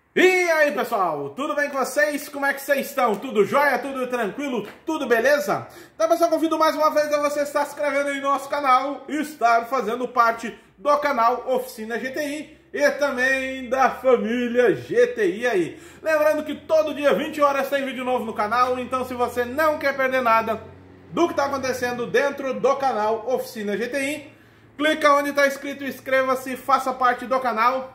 E aí pessoal, tudo bem com vocês? Como é que vocês estão? Tudo jóia? Tudo tranquilo? Tudo beleza? Então pessoal, convido mais uma vez a você estar se inscrevendo em nosso canal e estar fazendo parte do canal Oficina GTI e também da família GTI aí. Lembrando que todo dia 20 horas tem vídeo novo no canal, então se você não quer perder nada do que está acontecendo dentro do canal Oficina GTI, clica onde está escrito inscreva-se, faça parte do canal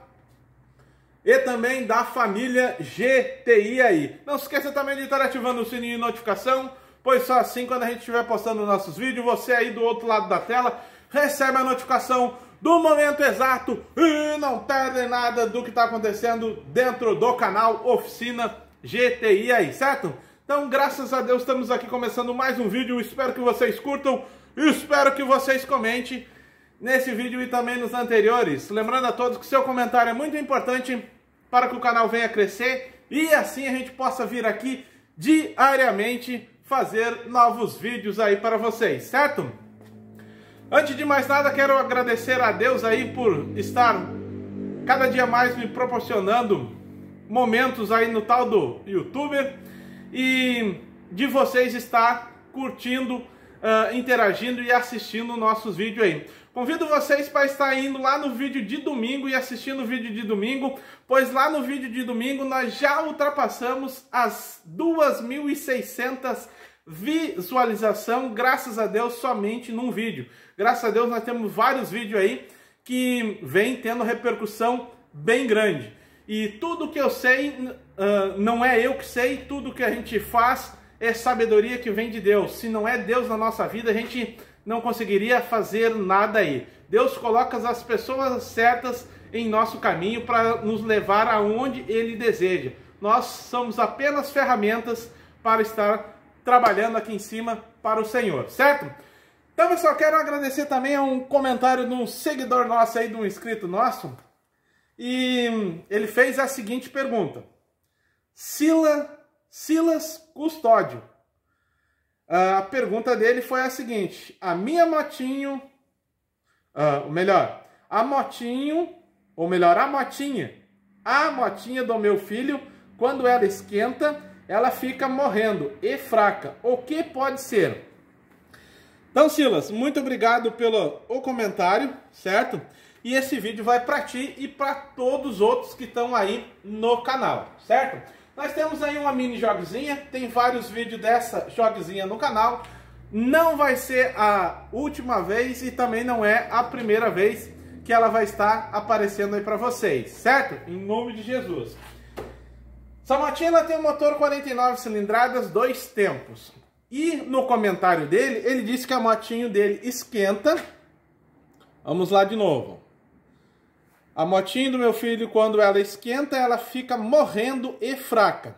e também da família GTI aí. Não se esqueça também de estar ativando o sininho de notificação, pois só assim, quando a gente estiver postando nossos vídeos, você aí do outro lado da tela recebe a notificação do momento exato e não perde nada do que está acontecendo dentro do canal Oficina GTI aí, certo? Então, graças a Deus, estamos aqui começando mais um vídeo. Espero que vocês curtam, espero que vocês comentem nesse vídeo e também nos anteriores. Lembrando a todos que seu comentário é muito importante para que o canal venha crescer e assim a gente possa vir aqui diariamente fazer novos vídeos aí para vocês, certo? Antes de mais nada, quero agradecer a Deus aí por estar cada dia mais me proporcionando momentos aí no tal do YouTuber e de vocês estar curtindo, interagindo e assistindo nossos vídeos aí. Convido vocês para estar indo lá no vídeo de domingo e assistindo o vídeo de domingo, pois lá no vídeo de domingo nós já ultrapassamos as 2.600 visualizações, graças a Deus, somente num vídeo. Graças a Deus nós temos vários vídeos aí que vem tendo repercussão bem grande. E tudo que eu sei, não é eu que sei, tudo que a gente faz é sabedoria que vem de Deus. Se não é Deus na nossa vida, a gente não conseguiria fazer nada aí. Deus coloca as pessoas certas em nosso caminho para nos levar aonde Ele deseja. Nós somos apenas ferramentas para estar trabalhando aqui em cima para o Senhor, certo? Então, pessoal, quero agradecer também a um comentário de um seguidor nosso aí, de um inscrito nosso. E ele fez a seguinte pergunta: Silas Custódio. A pergunta dele foi a seguinte: a minha motinho, a motinha do meu filho, quando ela esquenta, ela fica morrendo e fraca. O que pode ser? Então, Silas, muito obrigado pelo comentário, certo? E esse vídeo vai para ti e para todos os outros que estão aí no canal, certo? Nós temos aí uma mini joguinha, tem vários vídeos dessa joguinha no canal. Não vai ser a última vez e também não é a primeira vez que ela vai estar aparecendo aí para vocês, certo? Em nome de Jesus. Essa motinha ela tem um motor 49 cilindradas, 2 tempos. E no comentário dele, ele disse que a motinho dele esquenta. Vamos lá de novo. A motinha do meu filho, quando ela esquenta, ela fica morrendo e fraca.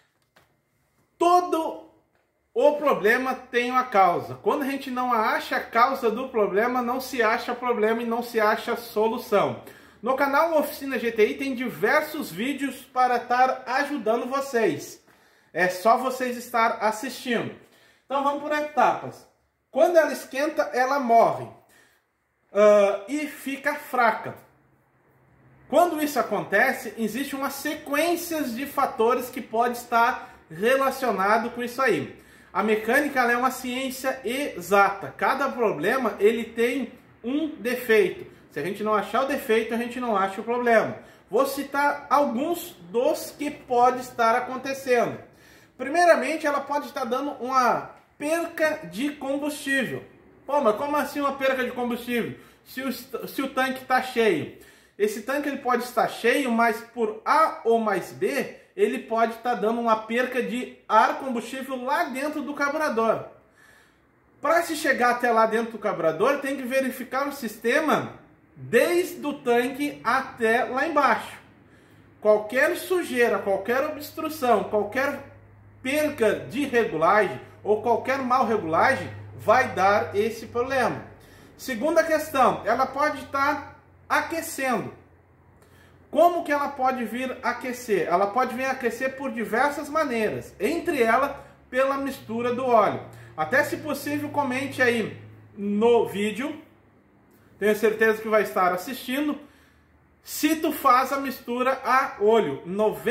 Todo o problema tem uma causa. Quando a gente não acha a causa do problema, não se acha problema e não se acha solução. No canal Oficina GTI tem diversos vídeos para estar ajudando vocês. É só vocês estar assistindo. Então vamos por etapas. Quando ela esquenta, ela morre e fica fraca. Quando isso acontece, existe uma sequência de fatores que pode estar relacionado com isso aí. A mecânica ela é uma ciência exata. Cada problema ele tem um defeito. Se a gente não achar o defeito, a gente não acha o problema. Vou citar alguns dos que pode estar acontecendo. Primeiramente, ela pode estar dando uma perca de combustível. Pô, mas como assim uma perca de combustível? Se o tanque está cheio. Esse tanque ele pode estar cheio, mas por A ou mais B, ele pode estar dando uma perca de ar combustível lá dentro do carburador. Para se chegar até lá dentro do carburador, tem que verificar o sistema desde o tanque até lá embaixo. Qualquer sujeira, qualquer obstrução, qualquer perca de regulagem ou qualquer mal regulagem vai dar esse problema. Segunda questão, ela pode estar aquecendo. Como que ela pode vir aquecer? Ela pode vir aquecer por diversas maneiras, entre elas pela mistura do óleo. Até se possível comente aí no vídeo, tenho certeza que vai estar assistindo, se tu faz a mistura a óleo.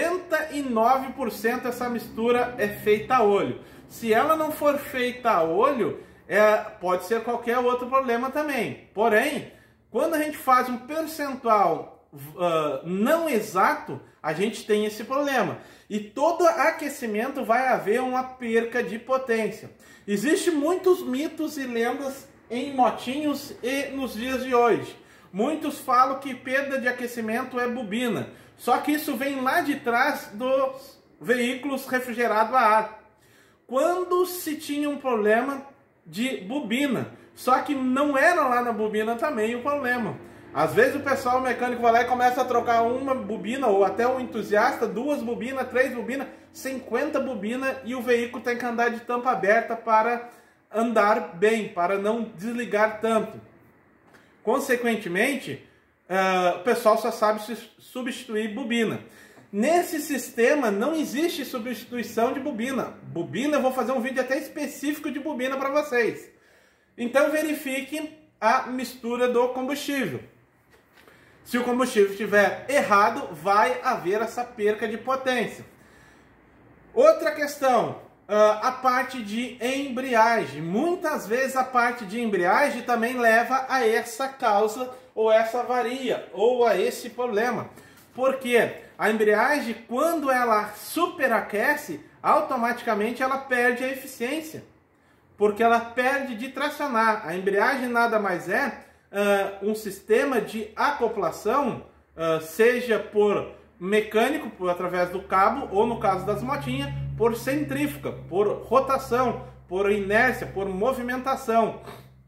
99% essa mistura é feita a óleo. Se ela não for feita a óleo, pode ser qualquer outro problema também. Porém, quando a gente faz um percentual não exato, a gente tem esse problema. E todo aquecimento vai haver uma perca de potência. Existem muitos mitos e lendas em motinhos e nos dias de hoje. Muitos falam que perda de aquecimento é bobina. Só que isso vem lá de trás dos veículos refrigerados a ar. Quando se tinha um problema de bobina. Só que não era lá na bobina também o problema. Às vezes o pessoal mecânico vai lá e começa a trocar uma bobina, ou até um entusiasta, 2 bobinas, 3 bobinas, 50 bobinas, e o veículo tem que andar de tampa aberta para andar bem, para não desligar tanto. Consequentemente, o pessoal só sabe substituir bobina. Nesse sistema não existe substituição de bobina. Bobina, eu vou fazer um vídeo até específico de bobina para vocês. Então verifique a mistura do combustível. Se o combustível estiver errado, vai haver essa perca de potência. Outra questão, a parte de embreagem. Muitas vezes a parte de embreagem também leva a essa causa, ou essa avaria, ou a esse problema. Porque a embreagem, quando ela superaquece, automaticamente ela perde a eficiência. Porque ela perde de tracionar. A embreagem nada mais é um sistema de acoplação, seja por mecânico, através do cabo, ou no caso das motinhas, por centrífuga, por rotação, por inércia, por movimentação,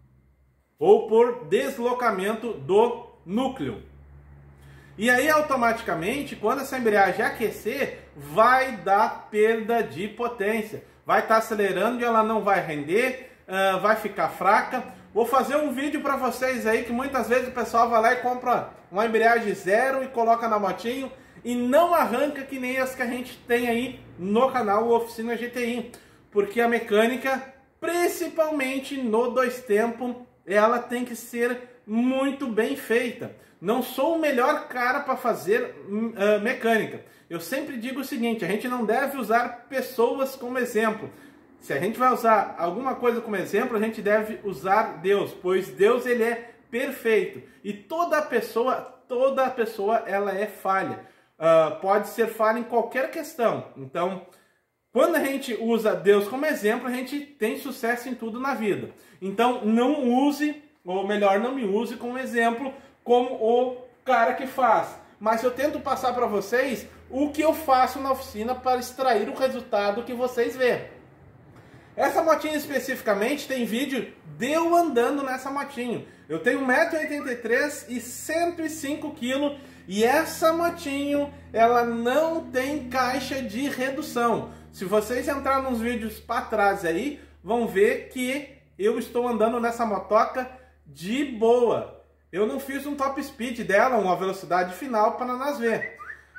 ou por deslocamento do núcleo. E aí, automaticamente, quando essa embreagem aquecer, vai dar perda de potência. Vai estar acelerando e ela não vai render, vai ficar fraca. Vou fazer um vídeo para vocês aí que muitas vezes o pessoal vai lá e compra uma embreagem zero e coloca na motinho e não arranca que nem as que a gente tem aí no canal Oficina GTI. Porque a mecânica, principalmente no 2 tempos, ela tem que ser muito bem feita. Não sou o melhor cara para fazer mecânica. Eu sempre digo o seguinte, a gente não deve usar pessoas como exemplo. Se a gente vai usar alguma coisa como exemplo, a gente deve usar Deus, pois Deus ele é perfeito. E toda pessoa ela é falha. Pode ser falha em qualquer questão. Então, quando a gente usa Deus como exemplo, a gente tem sucesso em tudo na vida. Então, não use, ou melhor, não me use como exemplo, como o cara que faz. Mas eu tento passar para vocês o que eu faço na oficina para extrair o resultado que vocês vê. Essa motinha especificamente tem vídeo de eu andando nessa motinha. Eu tenho 1,83 m e 105 kg e essa motinha ela não tem caixa de redução. Se vocês entrarem nos vídeos para trás aí, vão ver que eu estou andando nessa motoca de boa. Eu não fiz um top speed dela, uma velocidade final para nós ver.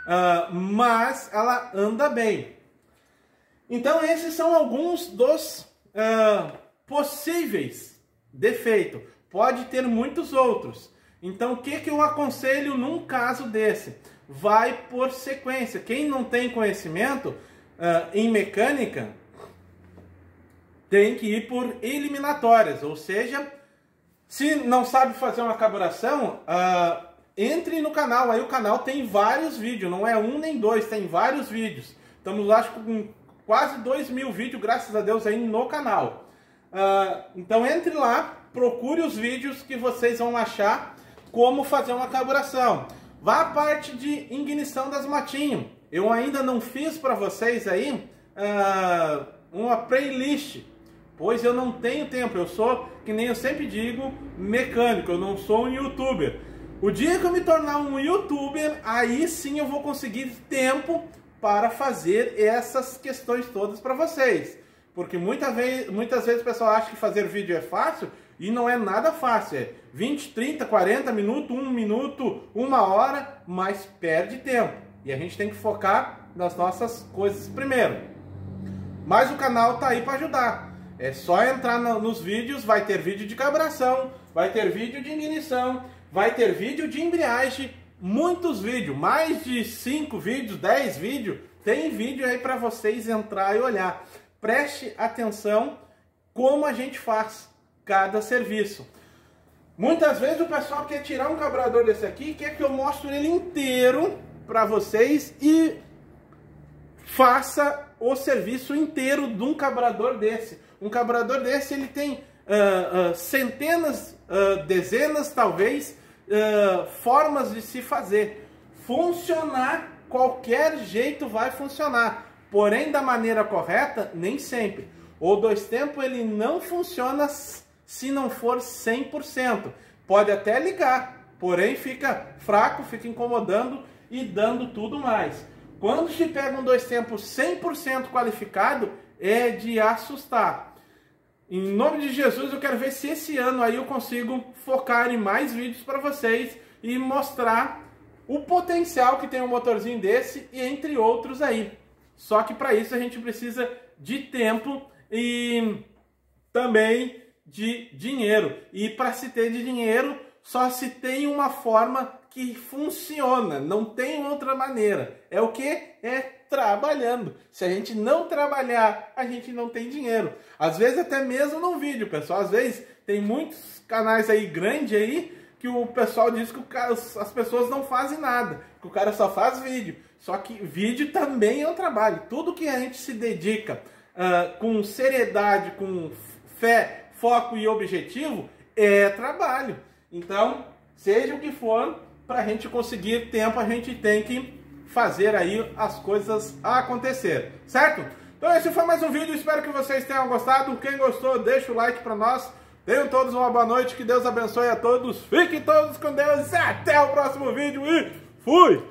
Mas ela anda bem. Então esses são alguns dos possíveis defeitos. Pode ter muitos outros. Então o que eu aconselho num caso desse? Vai por sequência. Quem não tem conhecimento em mecânica tem que ir por eliminatórias. Ou seja, se não sabe fazer uma carburação, entre no canal. Aí o canal tem vários vídeos. Não é um nem dois, tem vários vídeos. Estamos acho que com quase 2.000 vídeos, graças a Deus, aí no canal. Então entre lá, procure os vídeos que vocês vão achar como fazer uma carburação. Vá à parte de ignição das motinhas. Eu ainda não fiz para vocês aí uma playlist, pois eu não tenho tempo. Eu sou, que nem eu sempre digo, mecânico, eu não sou um youtuber. O dia que eu me tornar um youtuber, aí sim eu vou conseguir tempo para fazer essas questões todas para vocês. Porque muitas vezes o pessoal acha que fazer vídeo é fácil e não é nada fácil. É 20, 30, 40 minutos, 1 minuto, 1 hora, mas perde tempo. E a gente tem que focar nas nossas coisas primeiro. Mas o canal tá aí para ajudar. É só entrar nos vídeos, vai ter vídeo de carburação, vai ter vídeo de ignição, vai ter vídeo de embreagem, muitos vídeos, mais de 5 vídeos, 10 vídeos, tem vídeo aí para vocês entrar e olhar. Preste atenção como a gente faz cada serviço. Muitas vezes o pessoal quer tirar um carburador desse aqui, quer que eu mostre ele inteiro para vocês e faça o serviço inteiro de um carburador desse. Um carburador desse ele tem centenas, dezenas talvez, formas de se fazer. Funcionar, qualquer jeito vai funcionar. Porém, da maneira correta, nem sempre. O 2 tempos ele não funciona se não for 100%. Pode até ligar, porém fica fraco, fica incomodando e dando tudo mais. Quando se pega um 2 tempos 100% qualificado, é de assustar. Em nome de Jesus, eu quero ver se esse ano aí eu consigo focar em mais vídeos para vocês e mostrar o potencial que tem um motorzinho desse e entre outros aí. Só que para isso a gente precisa de tempo e também de dinheiro. E para se ter de dinheiro, só se tem uma forma que funciona, não tem outra maneira. É o que? É trabalhando. Se a gente não trabalhar, a gente não tem dinheiro. Às vezes até mesmo no vídeo, pessoal. Às vezes tem muitos canais aí grandes aí que o pessoal diz que as pessoas não fazem nada, que o cara só faz vídeo. Só que vídeo também é um trabalho. Tudo que a gente se dedica com seriedade, com fé, foco e objetivo, é trabalho. Então, seja o que for, para a gente conseguir tempo, a gente tem que fazer aí as coisas acontecer, certo? Então esse foi mais um vídeo, espero que vocês tenham gostado. Quem gostou, deixa o like para nós. Tenham todos uma boa noite, que Deus abençoe a todos. Fiquem todos com Deus e até o próximo vídeo e fui!